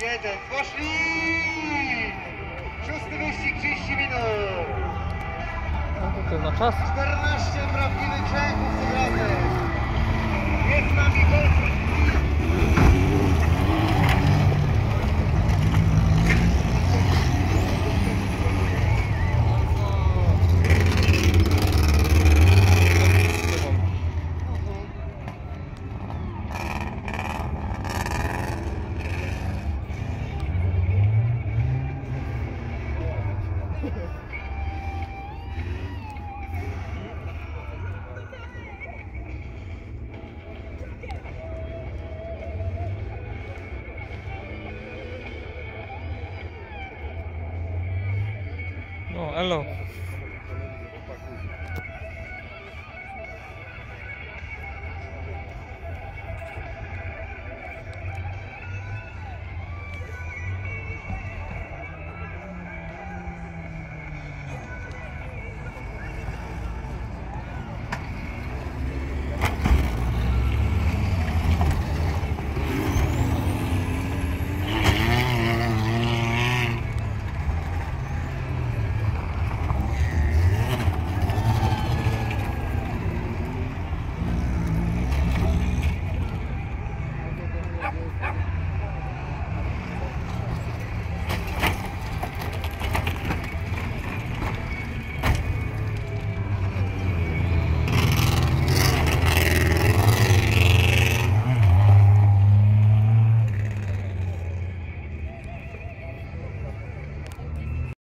1. Poszli! Szósty wyścig 30 minut. No to na czas. 14 prawdziwych Czechów tym razem. Jest z nami Polski. No, elo.